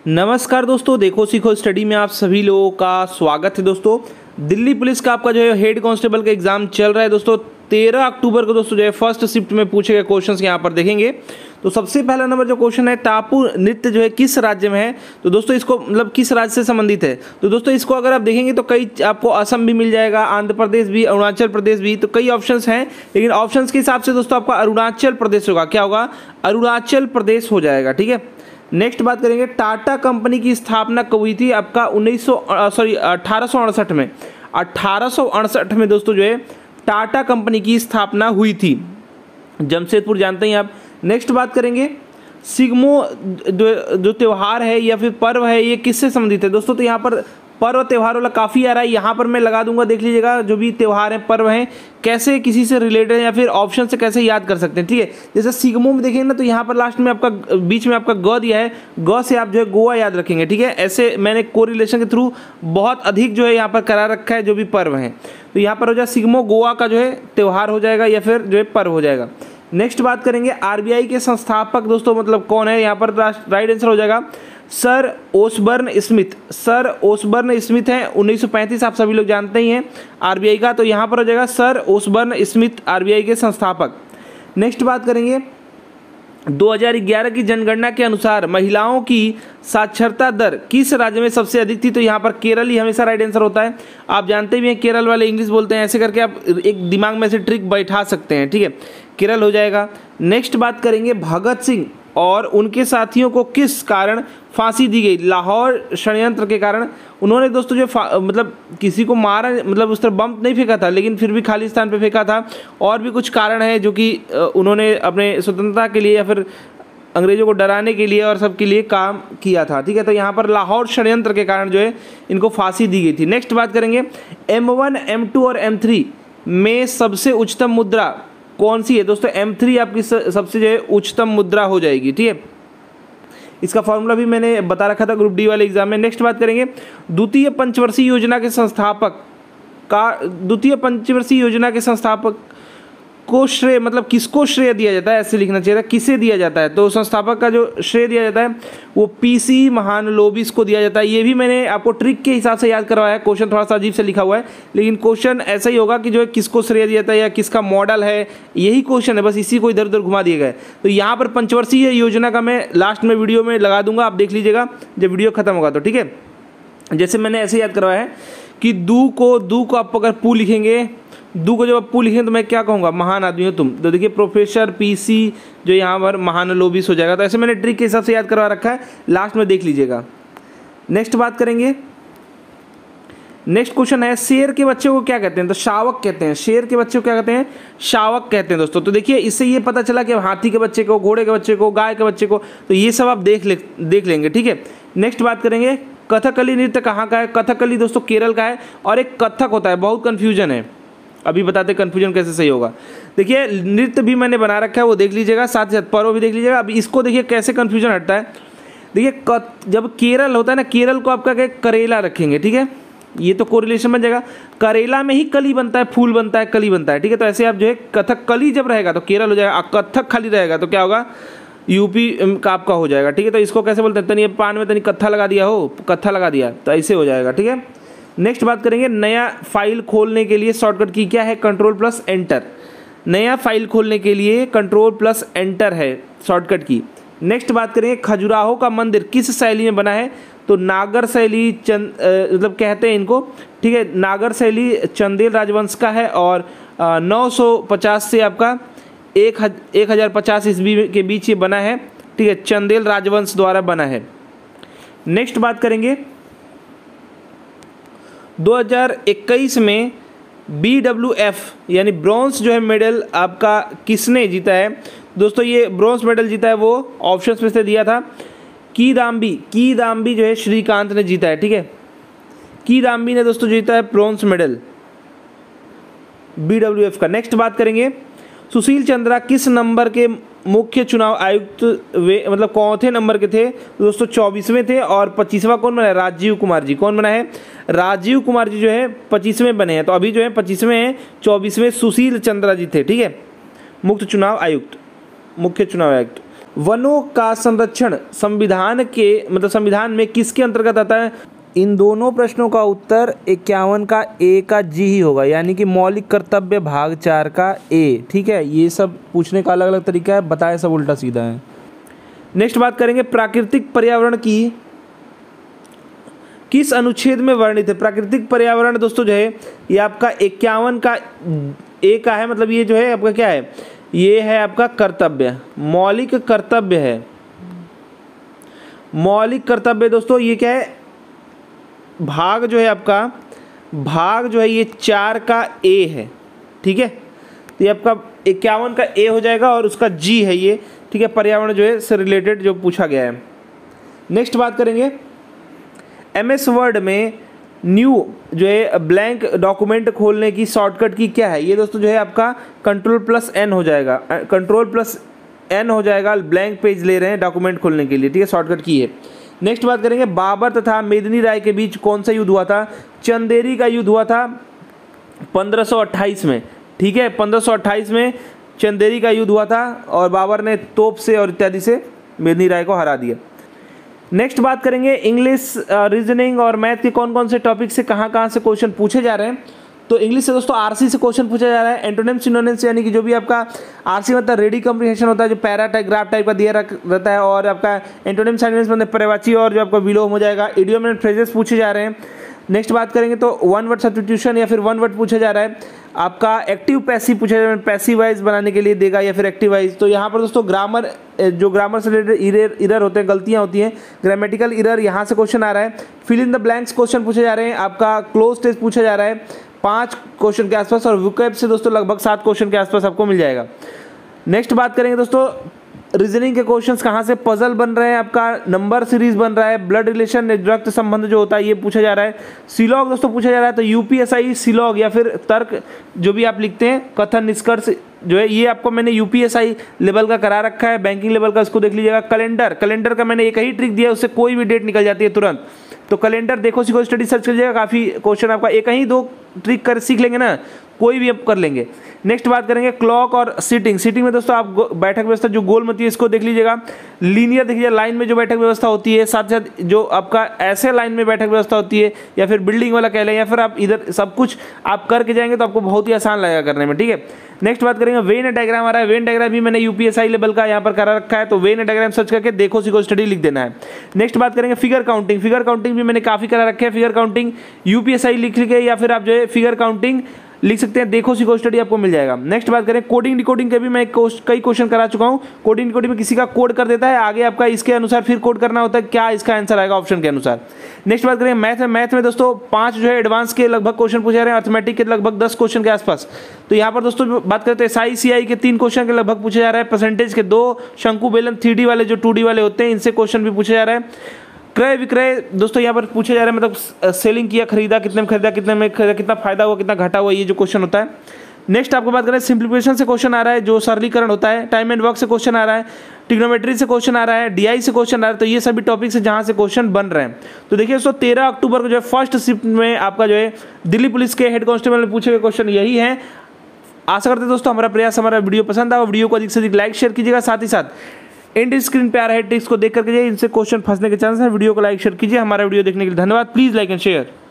नमस्कार दोस्तों, देखो सीखो स्टडी में आप सभी लोगों का स्वागत है। दोस्तों दिल्ली पुलिस का आपका जो है हेड कांस्टेबल का एग्जाम चल रहा है। दोस्तों 13 अक्टूबर को दोस्तों जो है फर्स्ट शिफ्ट में पूछे गए क्वेश्चंस यहाँ पर देखेंगे। तो सबसे पहला नंबर जो क्वेश्चन है, टापू नृत्य जो है किस राज्य में है। तो दोस्तों इसको मतलब किस राज्य से संबंधित है। तो दोस्तों इसको अगर आप देखेंगे तो कई आपको असम भी मिल जाएगा, आंध्र प्रदेश भी, अरुणाचल प्रदेश भी, तो कई ऑप्शंस हैं। लेकिन ऑप्शंस के हिसाब से दोस्तों आपका अरुणाचल प्रदेश होगा। क्या होगा? अरुणाचल प्रदेश हो जाएगा। ठीक है, नेक्स्ट बात करेंगे, टाटा कंपनी की स्थापना कब हुई थी? आपका 1868 में। 1868 में दोस्तों जो है टाटा कंपनी की स्थापना हुई थी। जमशेदपुर जानते हैं आप। नेक्स्ट बात करेंगे, सिग्मो जो त्यौहार है या फिर पर्व है, ये किससे संबंधित है? दोस्तों तो यहाँ पर पर्व त्यौहार वाला काफ़ी आ रहा है, यहाँ पर मैं लगा दूंगा, देख लीजिएगा। जो भी त्यौहार हैं, पर्व हैं, कैसे किसी से रिलेटेड है या फिर ऑप्शन से कैसे याद कर सकते हैं। ठीक है, जैसे सिग्मो में देखेंगे ना, तो यहाँ पर लास्ट में आपका बीच में आपका ग दिया है, ग से आप जो है गोवा याद रखेंगे। ठीक है, ऐसे मैंने कोरिलेशन के थ्रू बहुत अधिक जो है यहाँ पर करा रखा है जो भी पर्व हैं। तो यहाँ पर हो जाए सिग्मो गोवा का जो है त्यौहार हो जाएगा या फिर जो है पर्व हो जाएगा। नेक्स्ट बात करेंगे, आरबीआई के संस्थापक दोस्तों मतलब कौन है? यहाँ पर राइट आंसर हो जाएगा sir Osborne Smith. Sir Osborne Smith है, 1935 आप सभी लोग जानते ही हैं आरबीआई का। तो यहाँ पर हो जाएगा सर ओसबर्न स्मिथ, आरबीआई के संस्थापक। नेक्स्ट बात करेंगे, 2011 की जनगणना के अनुसार महिलाओं की साक्षरता दर किस राज्य में सबसे अधिक थी? तो यहाँ पर केरल ही हमेशा राइट आंसर होता है। आप जानते भी हैं केरल वाले इंग्लिश बोलते हैं, ऐसे करके आप एक दिमाग में से ट्रिक बैठा सकते हैं। ठीक है, केरल हो जाएगा। नेक्स्ट बात करेंगे, भगत सिंह और उनके साथियों को किस कारण फांसी दी गई? लाहौर षड्यंत्र के कारण। उन्होंने दोस्तों जो मतलब किसी को मारा, मतलब उस तरह बम नहीं फेंका था, लेकिन फिर भी खाली स्थान पे फेंका था। और भी कुछ कारण है जो कि उन्होंने अपने स्वतंत्रता के लिए या फिर अंग्रेजों को डराने के लिए और सबके लिए काम किया था। ठीक है, तो यहाँ पर लाहौर षड्यंत्र के कारण जो है इनको फांसी दी गई थी। नेक्स्ट बात करेंगे, M1, M2 और M3 में सबसे उच्चतम मुद्रा कौन सी है? दोस्तों M3 आपकी सबसे जो है उच्चतम मुद्रा हो जाएगी। ठीक है, इसका फॉर्मूला भी मैंने बता रखा था ग्रुप डी वाले एग्जाम में। नेक्स्ट बात करेंगे, द्वितीय पंचवर्षीय योजना के संस्थापक को श्रेय मतलब किसको श्रेय दिया जाता है? ऐसे लिखना चाहिए था, किसे दिया जाता है? तो संस्थापक का जो श्रेय दिया जाता है वो पीसी महालनोबिस को दिया जाता है। ये भी मैंने आपको ट्रिक के हिसाब से याद करवाया है। क्वेश्चन थोड़ा सा अजीब से लिखा हुआ है, लेकिन क्वेश्चन ऐसा ही होगा कि जो है किसको श्रेय दिया जाता है या किसका मॉडल है, यही क्वेश्चन है, बस इसी को इधर उधर घुमा दिया गया है। तो यहाँ पर पंचवर्षीय योजना का मैं लास्ट में वीडियो में लगा दूंगा, आप देख लीजिएगा जब वीडियो खत्म होगा तो। ठीक है, जैसे मैंने ऐसे याद करवाया है कि दू को आप अगर पू लिखेंगे, दू को जब आप पू लिखेंगे तो मैं क्या कहूँगा? महान आदमी हो तुम। तो देखिए प्रोफेसर पीसी जो यहाँ पर महालनोबिस हो जाएगा। तो ऐसे मैंने ट्रिक के हिसाब से याद करवा रखा है, लास्ट में देख लीजिएगा। नेक्स्ट बात करेंगे, नेक्स्ट क्वेश्चन है, शेर के बच्चे को क्या कहते हैं? तो शावक कहते हैं। शेर के बच्चे को क्या कहते हैं? शावक कहते हैं दोस्तों। तो देखिए इससे ये पता चला कि हाथी के बच्चे को, घोड़े के बच्चे को, गाय के बच्चे को, तो ये सब आप देख लेंगे। ठीक है, नेक्स्ट बात करेंगे, कथकली नृत्य कहाँ का है? कथकली दोस्तों केरल का है। और एक कथक होता है, बहुत कन्फ्यूजन है, अभी बताते कन्फ्यूजन कैसे सही होगा। देखिए नृत्य भी मैंने बना रखा है, वो देख लीजिएगा, साथ ही साथ पर्व भी देख लीजिएगा। अभी इसको देखिए कैसे कन्फ्यूजन हटता है। देखिए जब केरल होता है ना, केरल को आपका क्या करेला रखेंगे। ठीक है, ये तो कोरिलेशन बन जाएगा। करेला में ही कली बनता है, फूल बनता है, कली बनता है। ठीक है, तो ऐसे आप जो है कथकली जब रहेगा तो केरल हो जाएगा, कथक खाली रहेगा तो क्या होगा? यूपी का आपका हो जाएगा। ठीक है, तो इसको कैसे बोलते हैं? तनी पान में तनी कत्था लगा दिया हो, कत्था लगा दिया, तो ऐसे हो जाएगा। ठीक है, नेक्स्ट बात करेंगे, नया फाइल खोलने के लिए शॉर्टकट की क्या है? Ctrl+Enter। नया फाइल खोलने के लिए Ctrl+Enter है शॉर्टकट की। नेक्स्ट बात करेंगे, खजुराहो का मंदिर किस शैली में बना है? तो नागर शैली मतलब कहते हैं इनको। ठीक है, नागर शैली चंदेल राजवंश का है और 950 से आपका 1050 ईस्वी के बीच ये बना है। ठीक है, चंदेल राजवंश द्वारा बना है। नेक्स्ट बात करेंगे, 2021 में BWF यानी ब्रॉन्ज जो है मेडल आपका किसने जीता है? दोस्तों ये ब्रॉन्ज मेडल जीता है, वो ऑप्शंस में से दिया था, किदाम्बी जो है श्रीकांत ने जीता है। ठीक है, किदाम्बी ने दोस्तों जीता है ब्रॉन्ज मेडल BWF का। नेक्स्ट बात करेंगे, सुशील चंद्रा किस नंबर के मुख्य चुनाव आयुक्त वे मतलब कौन थे नंबर के थे? दोस्तों 24वें थे। और 25वां कौन बना है? राजीव कुमार जी। कौन बना है? राजीव कुमार जी जो है 25वें बने हैं। तो अभी जो है 25वें हैं, 24वें सुशील चंद्रा जी थे। ठीक है, मुख्य चुनाव आयुक्त। वनों का संरक्षण संविधान में किसके अंतर्गत आता है? इन दोनों प्रश्नों का उत्तर 51 का ए का जी ही होगा, यानी कि मौलिक कर्तव्य भाग 4 का ए। ठीक है, ये सब पूछने का अलग अलग तरीका है, बताए सब उल्टा सीधा है। नेक्स्ट बात करेंगे, प्राकृतिक पर्यावरण की किस अनुच्छेद में वर्णित है? प्राकृतिक पर्यावरण दोस्तों जो है ये आपका 51 का ए का है, मतलब ये जो है आपका क्या है, ये है आपका कर्तव्य, मौलिक कर्तव्य है। मौलिक कर्तव्य दोस्तों ये क्या है, भाग जो है आपका, भाग जो है ये 4 का ए है। ठीक है, तो ये आपका 51 का ए हो जाएगा और उसका जी है ये। ठीक है, पर्यावरण जो है से रिलेटेड जो पूछा गया है। नेक्स्ट बात करेंगे, MS वर्ड में न्यू जो है ब्लैंक डॉक्यूमेंट खोलने की शॉर्टकट की क्या है? ये दोस्तों जो है आपका Ctrl+N हो जाएगा, Ctrl+N हो जाएगा, ब्लैंक पेज ले रहे हैं डॉक्यूमेंट खोलने के लिए। ठीक है, शॉर्टकट की है। नेक्स्ट बात करेंगे, बाबर तथा मेदिनी राय के बीच कौन सा युद्ध हुआ था? चंदेरी का युद्ध हुआ था 1528 में। ठीक है, 1528 में चंदेरी का युद्ध हुआ था और बाबर ने तोप से और इत्यादि से मेदिनी राय को हरा दिया। नेक्स्ट बात करेंगे, इंग्लिश, रीजनिंग और मैथ के कौन कौन से टॉपिक से कहाँ से क्वेश्चन पूछे जा रहे हैं? तो इंग्लिश से दोस्तों RC से क्वेश्चन पूछा जा रहा है। एंटोनिम सिनोनिम्स यानी कि जो भी आपका RC मतलब रेडी कम्प्रीहेंशन होता है, जो पैरा टाइप ग्राफ टाइप का दिया रहता है, और आपका एंटोनिम सिनोनिम्स मतलब पर्यायवाची और जो आपका विलोम हो जाएगा। इडियम एंड फ्रेजेस पूछे जा रहे हैं। नेक्स्ट बात करेंगे तो वन वर्ड सब्स्टिट्यूशन या फिर वन वर्ड पूछा जा रहा है। आपका एक्टिव पैसिव पूछा जा रहा है, पैसिव वाइज बनाने के लिए देगा या फिर एक्टिव वाइज। तो यहाँ पर दोस्तों ग्रामर, जो ग्रामर से रिलेटेड इरर होते हैं, गलतियाँ होती हैं, ग्रामेटिकल इरर, यहाँ से क्वेश्चन आ रहा है। Fill in the blanks question पूछे जा रहे हैं। आपका क्लोज टेस्ट पूछा जा रहा है 5 क्वेश्चन के आसपास, और वोकैब से दोस्तों लगभग 7 क्वेश्चन के आसपास आपको मिल जाएगा। नेक्स्ट बात करेंगे दोस्तों, रीजनिंग के क्वेश्चंस कहाँ से? पजल बन रहे हैं, आपका नंबर सीरीज बन रहा है, ब्लड रिलेशन रक्त संबंध जो होता है ये पूछा जा रहा है। सिलॉग दोस्तों पूछा जा रहा है, तो UPSI सिलॉग या फिर तर्क जो भी आप लिखते हैं, कथन निष्कर्ष जो है ये आपको मैंने UPSI लेवल का करा रखा है, बैंकिंग लेवल का, इसको देख लीजिएगा। कैलेंडर का मैंने एक ही ट्रिक दिया है, उससे कोई भी डेट निकल जाती है तुरंत। तो कैलेंडर देखो सीखो स्टडी सर्च करिएगा, काफ़ी क्वेश्चन आपका एक ही 2 ट्रिक कर सीख लेंगे ना, कोई भी आप कर लेंगे। नेक्स्ट बात करेंगे क्लॉक और सीटिंग में दोस्तों आप बैठक व्यवस्था जो गोलमती है इसको देख लीजिएगा। लीनियर देखिए, लाइन में जो बैठक व्यवस्था होती है, साथ साथ जो आपका ऐसे लाइन में बैठक व्यवस्था होती है, या फिर बिल्डिंग वाला कह लें, या फिर आप इधर सब कुछ आप करके जाएंगे तो आपको बहुत ही आसान लगेगा करने में। ठीक है, नेक्स्ट बात करेंगे, वेन डायग्राम आ रहा है। वेन डायग्राम भी मैंने UPSI लेवल का यहाँ पर करा रखा है, तो वेन डायग्राम सर्च करके देखो सीखो स्टडी लिख देना है। नेक्स्ट बात करेंगे फिगर काउंटिंग भी मैंने काफ़ी करा रखा है। फिगर काउंटिंग UPSI लिख के, या फिर आप जो है फिगर काउंटिंग लिख सकते हैं, देखो सीखो स्टडी आपको मिल जाएगा। नेक्स्ट बात करें कोडिंग डिकोडिंग के भी मैं कई क्वेश्चन करा चुका हूँ। कोडिंग डिकोडिंग में किसी का कोड कर देता है, आगे आपका इसके अनुसार फिर कोड करना होता है, क्या इसका आंसर आएगा ऑप्शन के अनुसार। नेक्स्ट बात करें मैथ में दोस्तों 5 जो है एडवांस के लगभग क्वेश्चन पूछे जा रहे हैं, अर्थमेटिक के लगभग 10 क्वेश्चन के आसपास। तो यहाँ पर दोस्तों बात करते हैं SI CI के 3 क्वेश्चन के लगभग पूछे जा रहा है। परसेंटेज के 2, शंकु बेलन 3D वाले जो 2D वाले होते हैं इनसे क्वेश्चन भी पूछे जा रहा है। क्रय विक्रय दोस्तों यहाँ पर पूछा जा रहा है, मतलब सेलिंग किया, खरीदा, कितने में खरीदा, कितने में खरीदा, कितना फायदा हुआ, कितना घाटा हुआ, ये जो क्वेश्चन होता है। नेक्स्ट आपको बात करें सिंप्लीफिकेशन से क्वेश्चन आ रहा है, जो सरलीकरण होता है। टाइम एंड वर्क से क्वेश्चन आ रहा है, ट्रिग्नोमेट्री से क्वेश्चन आ रहा है, DI से क्वेश्चन आ रहा है। तो ये सभी टॉपिक से जहाँ से क्वेश्चन बन रहे हैं। तो देखिए दोस्तों 13 अक्टूबर को जो है फर्स्ट शिफ्ट में आपका जो है दिल्ली पुलिस के हेड कांस्टेबल में पूछे गए क्वेश्चन यही है। आशा करते हैं दोस्तों हमारा प्रयास, हमारा वीडियो पसंद आया, वीडियो को अधिक से अधिक लाइक शेयर कीजिएगा। साथ ही साथ एंड स्क्रीन पे आ रहा है ट्रिक्स को देख करके इनसे क्वेश्चन फंसने के चांस है। वीडियो को लाइक शेयर कीजिए। हमारा वीडियो देखने के लिए धन्यवाद। Please like and share.